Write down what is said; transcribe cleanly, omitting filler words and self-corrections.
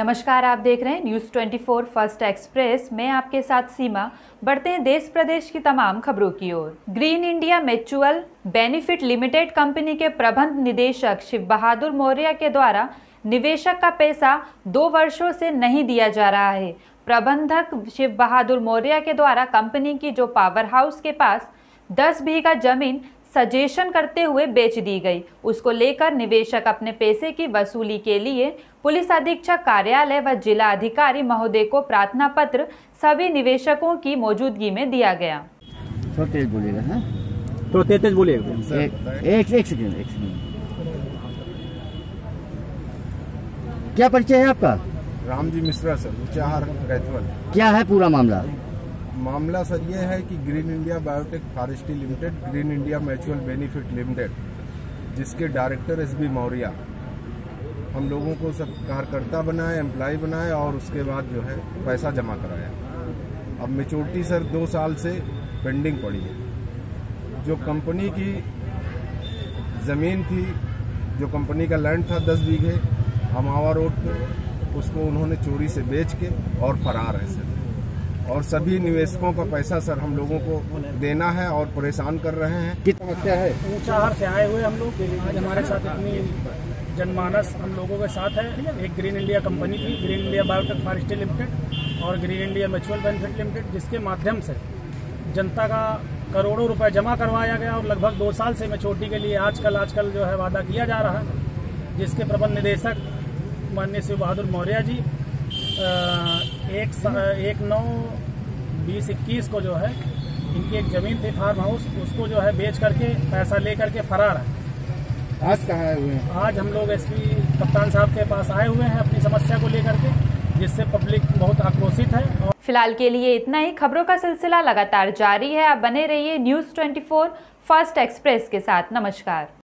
नमस्कार, आप देख रहे हैं न्यूज़ 24 फर्स्ट एक्सप्रेस। मैं आपके साथ सीमा। बढ़ते हैं देश प्रदेश की तमाम खबरों की ओर। Green India Mutual Benefit Limited company के प्रबंध निदेशक शिव बहादुर मौर्य के द्वारा निवेशक का पैसा 2 वर्षों से नहीं दिया जा रहा है। प्रबंधक शिव बहादुर मौर्य के द्वारा कंपनी की जो पावर हाउस के पास 10 बीघा जमीन सजेशन करते हुए बेच दी गई, उसको लेकर निवेशक अपने पैसे की वसूली के लिए पुलिस अधीक्षक कार्यालय व जिला अधिकारी महोदय को प्रार्थना पत्र सभी निवेशकों की मौजूदगी में दिया गया। तो तेज बोलिएगा, हाँ? तो तेज बोलिएगा। एक सेकंड। क्या परिचय है आपका? रामजी मिश्रा सर, ऊंचाहार कैथवल। क्या है पूरा मामला? मामला सर ये है कि Green India Biotech Forestry Limited, Green India Mutual Benefit Limited, जिसके डायरेक्टर एसबी मौर्य हम लोगों को सब कार्यकर्ता बनाए, एम्प्लॉय बनाए और उसके बाद जो है पैसा जमा कराया। अब मेच्योरिटी सर 2 साल से पेंडिंग पड़ी है। जो कंपनी की ज़मीन थी, जो कंपनी का लैंड था 10 बीघे अमावा रोड पे, उसको उन्होंने चोरी से बेच के और फरार है सर। और सभी निवेशकों का पैसा सर हम लोगों को देना है और परेशान कर रहे हैं। कितना समस्या है? ऊंचाहार से आए हुए हम लोग, आज हमारे साथ इतनी जनमानस हम लोगों के साथ है। एक ग्रीन इंडिया कंपनी थी, Green India Biotech Forestry Limited और Green India Mutual Benefit Limited, जिसके माध्यम से जनता का करोड़ों रुपए जमा करवाया गया और लगभग 2 साल से मैच्योरिटी के लिए आजकल जो है वादा किया जा रहा है, जिसके प्रबंध निदेशक माननीय शिव बहादुर मौर्य जी 1/9/2021 को जो है इनकी एक जमीन थी फार्म हाउस, उसको जो है बेच करके पैसा ले करके फरार है। आज कहाँ आए हुए हैं? आज हम लोग एसपी कप्तान साहब के पास आए हुए हैं अपनी समस्या को लेकर के, जिससे पब्लिक बहुत आक्रोशित है। और फिलहाल के लिए इतना ही। खबरों का सिलसिला लगातार जारी है। आप बने रहिए न्यूज़ 24 फर्स्ट एक्सप्रेस के साथ। नमस्कार।